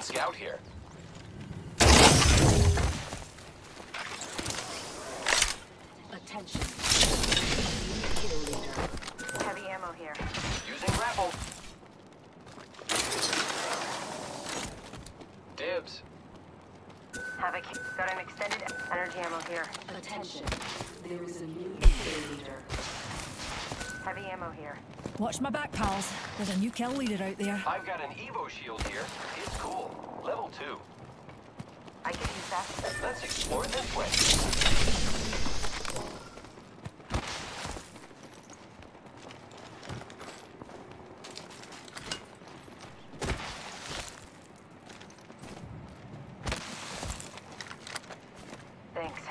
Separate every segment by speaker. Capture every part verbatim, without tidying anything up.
Speaker 1: scout here.
Speaker 2: Attention. Kill leader. Heavy ammo here.
Speaker 1: Using grapple. Dibs.
Speaker 2: Havoc. Got an extended energy ammo here.
Speaker 3: Attention. There is a new kill leader.
Speaker 2: Heavy ammo here.
Speaker 4: Watch my back, pals. There's a new kill leader out there.
Speaker 1: I've got an Evo shield here. It's cool. Level two.
Speaker 2: I can use that.
Speaker 1: Let's explore this way.
Speaker 2: Thanks.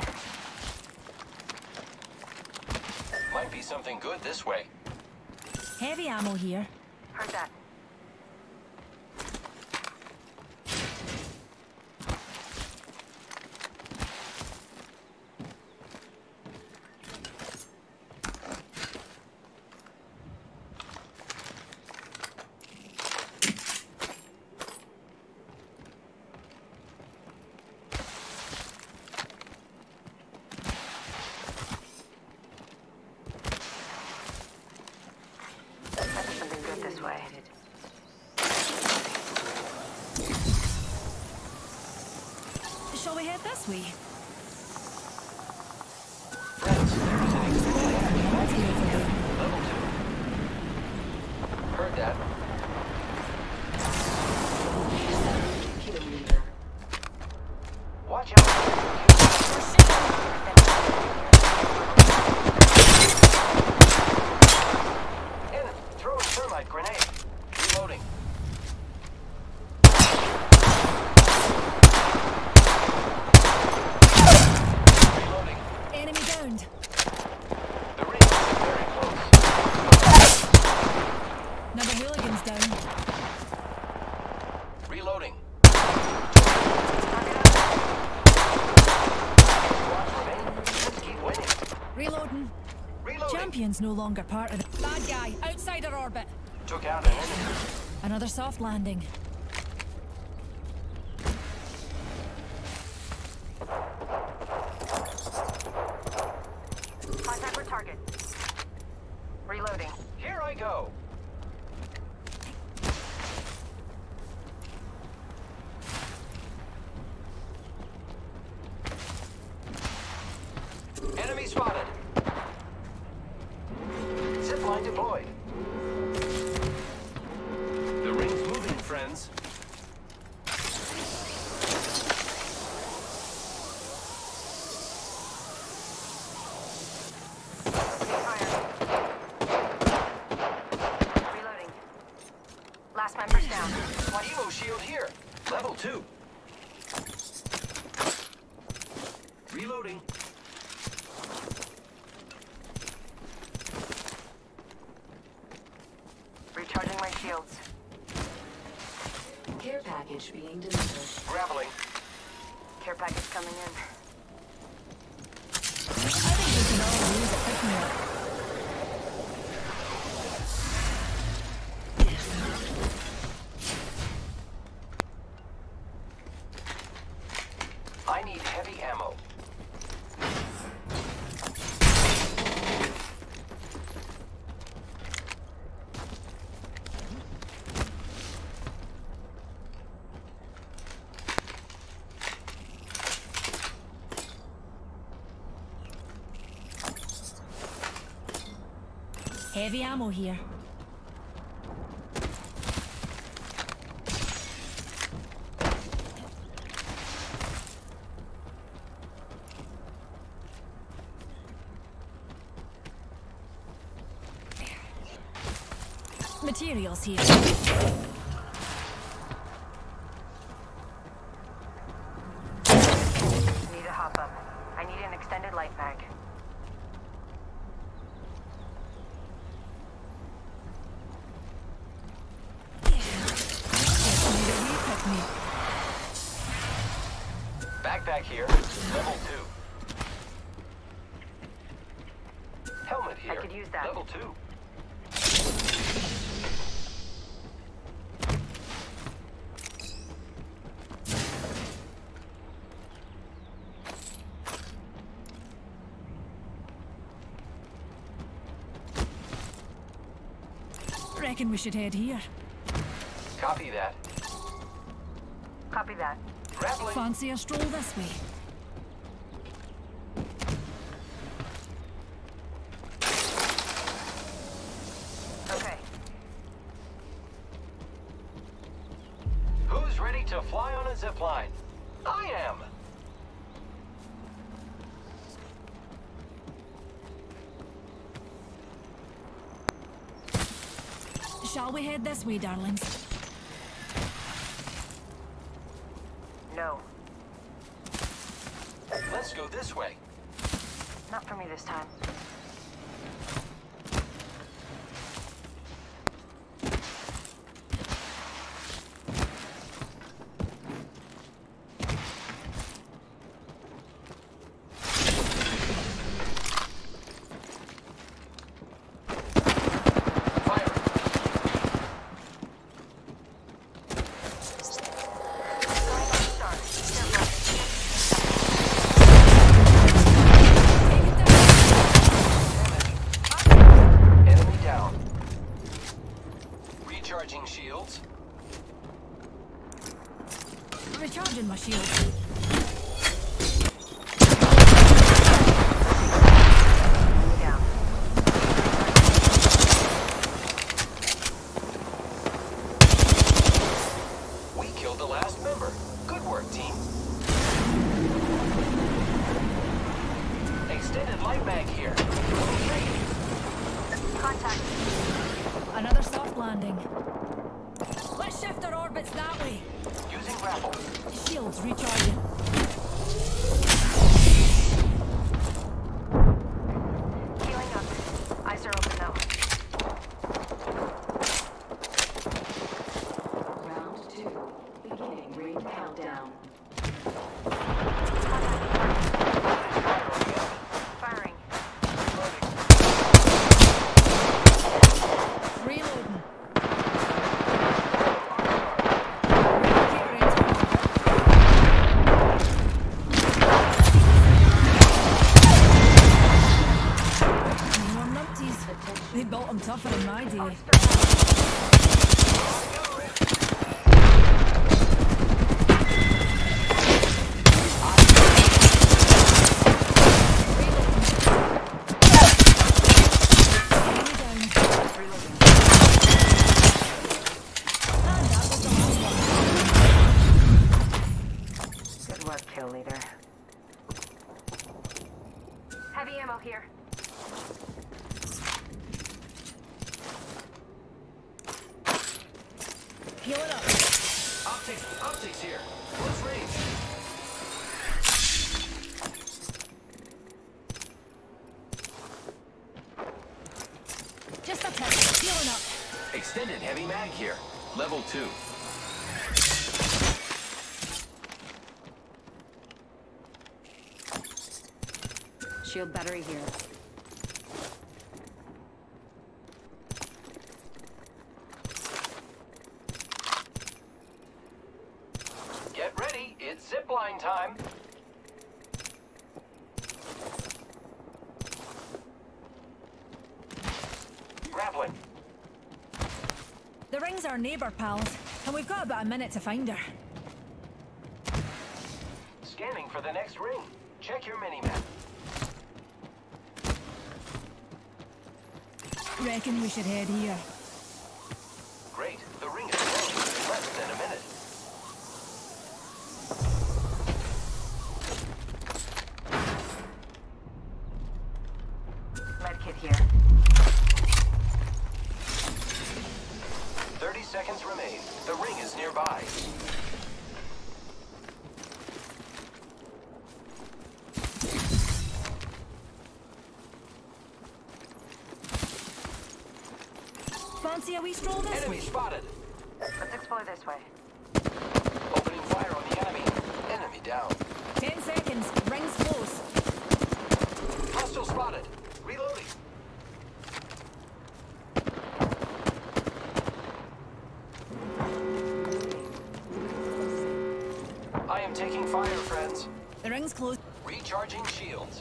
Speaker 1: Might be something good this way.
Speaker 4: Heavy ammo here.
Speaker 2: Heard that. Something good this way.
Speaker 4: Shall we head this way?
Speaker 1: Friends, there's an extended level two. Heard that.
Speaker 3: Kill leader.
Speaker 1: Watch out. Enemy, throw a thermite grenade. Reloading. Reloading.
Speaker 4: Enemy downed.
Speaker 1: The ring is very close.
Speaker 4: Another hooligan's down.
Speaker 1: Reloading. Let's keep winning.
Speaker 4: Reloading.
Speaker 1: Reloading.
Speaker 4: Champion's no longer part of the bad guy. Outside our orbit.
Speaker 1: Took out an enemy.
Speaker 4: Another soft landing.
Speaker 2: Contact with target. Reloading.
Speaker 1: Here I go. Enemy spotted. Zipline deployed. The ring's moving, friends.
Speaker 2: Fire. Reloading. Last member's down.
Speaker 1: Evo shield here. Level two. Reloading.
Speaker 2: Recharging my shields.
Speaker 3: Care package being delivered.
Speaker 1: Grappling.
Speaker 2: Care package coming in.
Speaker 4: I think we can all use a pick me up.
Speaker 1: I need heavy ammo.
Speaker 4: Heavy ammo here. Materials here.
Speaker 2: Need a hop up. I need an extended light mag.
Speaker 1: Backpack here. Level two. Helmet here.
Speaker 2: I could use that.
Speaker 1: Level two.
Speaker 4: Reckon we should head here.
Speaker 5: Copy that.
Speaker 2: Copy that.
Speaker 5: Grappling.
Speaker 4: Fancy a stroll this way?
Speaker 2: Okay.
Speaker 5: Who's ready to fly on a zipline? I am.
Speaker 4: Shall we head this way, darlings?
Speaker 2: No.
Speaker 5: Let's go this way.
Speaker 2: Not for me this time.
Speaker 5: Recharging shields.
Speaker 4: Recharging my shield.
Speaker 2: Down.
Speaker 5: We killed the last member. Good work, team. Extended light mag here.
Speaker 2: Contact.
Speaker 4: Another soft landing. Let's shift our orbits that way.
Speaker 5: Using grapple.
Speaker 4: Shields recharging.
Speaker 2: Healing up. Eyes are open now.
Speaker 3: Round two. Beginning ring countdown.
Speaker 2: Firing.
Speaker 4: Reloading. More numpties. They built them tougher in my day.
Speaker 2: Good work, kill leader. Heavy ammo here.
Speaker 4: Heal it up.
Speaker 5: Optics, optics here. Close range.
Speaker 4: Just a test. Healing up.
Speaker 5: Extended heavy mag here. Level two.
Speaker 2: Shield battery here.
Speaker 5: Get ready. It's zipline time. Grappling.
Speaker 4: The ring's our neighbour, pals, and we've got about a minute to find her.
Speaker 5: Scanning for the next ring. Check your mini-map.
Speaker 4: Reckon we should head here.
Speaker 5: Great. The ring is closed in less than a minute.
Speaker 2: Medkit here.
Speaker 5: thirty seconds remain. The ring is nearby.
Speaker 4: Fancy a wee stroll this
Speaker 5: Enemy
Speaker 4: way?
Speaker 5: spotted.
Speaker 2: Let's explore this way.
Speaker 5: Opening fire on the enemy. Enemy down.
Speaker 4: Ten seconds. Ring's close.
Speaker 5: Hostile spotted. Reloading. I am taking fire, friends.
Speaker 4: The ring's close.
Speaker 5: Recharging shields.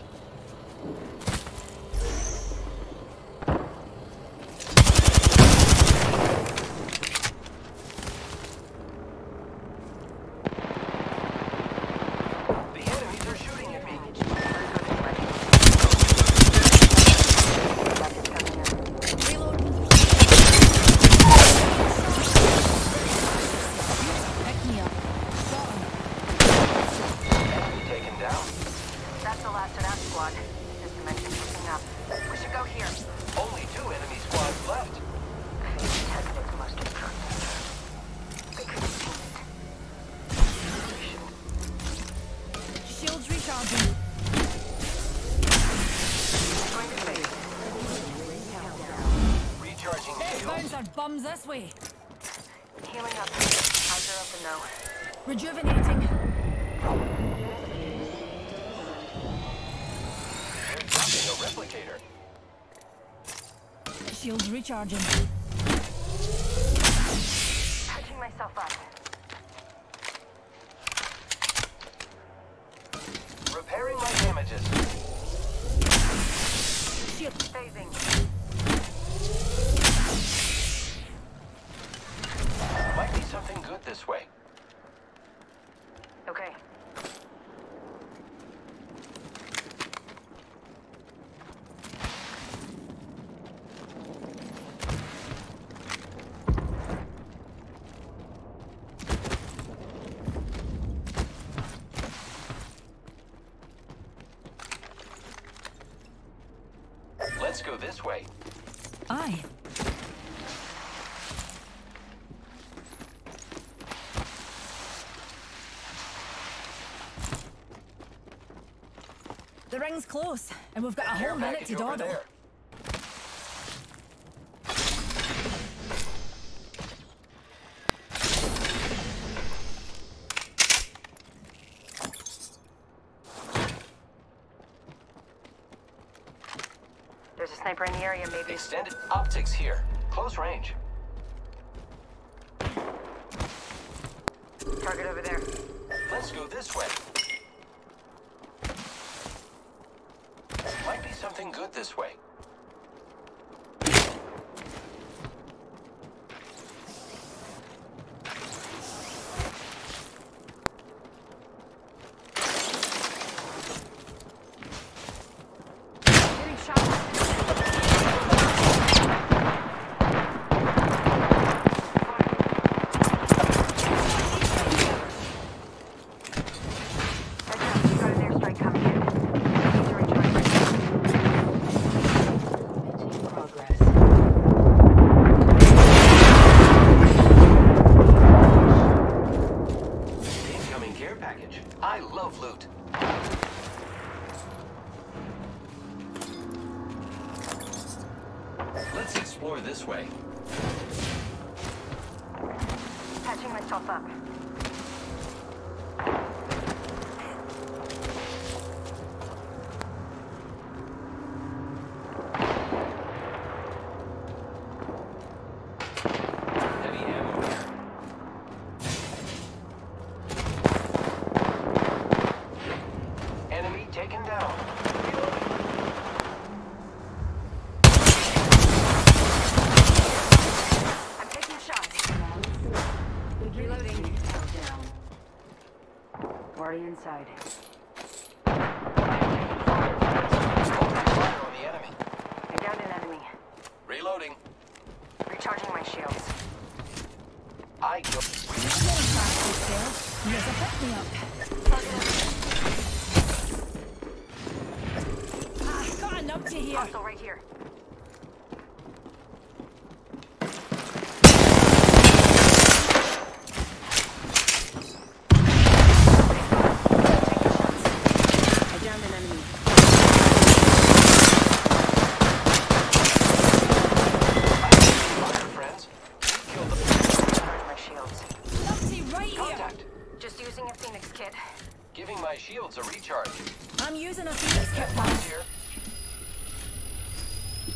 Speaker 4: are bums this way.
Speaker 2: Healing up. Eyes are open though.
Speaker 4: Rejuvenating.
Speaker 5: They're dropping a replicator.
Speaker 4: Shields recharging.
Speaker 2: Patching myself up.
Speaker 5: Repairing my damages.
Speaker 4: Shield.
Speaker 2: Phasing.
Speaker 5: Might be something good this way.
Speaker 2: Okay.
Speaker 5: Let's go this way.
Speaker 4: Aye. The ring's close, and we've got a
Speaker 5: Care
Speaker 4: whole minute
Speaker 5: package
Speaker 4: to
Speaker 5: over
Speaker 4: dawdle.
Speaker 5: there.
Speaker 2: There's a sniper in the area, maybe.
Speaker 5: Extended optics here. Close range.
Speaker 2: Target over there.
Speaker 5: Let's go this way. Might be something good this way.
Speaker 2: Getting shot.
Speaker 5: Incoming care package. I love loot. Let's explore this way.
Speaker 2: Patching myself up.
Speaker 5: Heavy ammo here. Enemy taken down.
Speaker 2: I'm taking shots. Reloading.
Speaker 3: Down.
Speaker 2: Already inside.
Speaker 5: Fire on the enemy.
Speaker 2: I downed an enemy.
Speaker 5: Reloading.
Speaker 2: Recharging my shields.
Speaker 5: I go.
Speaker 4: There's a pick-me-up. Ah, got a numpty here.
Speaker 2: Hostile right here. I downed an enemy.
Speaker 5: Fire, friends. Kill the
Speaker 2: Recharge my shields.
Speaker 4: Numpty right here.
Speaker 5: contact.
Speaker 2: Just using a Phoenix kit.
Speaker 5: Giving my shields a recharge.
Speaker 4: I'm using a Phoenix kit
Speaker 5: Box
Speaker 4: pad.
Speaker 5: here.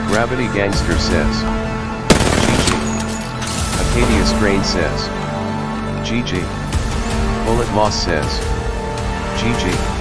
Speaker 6: Gravity Gangster says G G. Acadia Strain says G G. Bullet Moss says G G.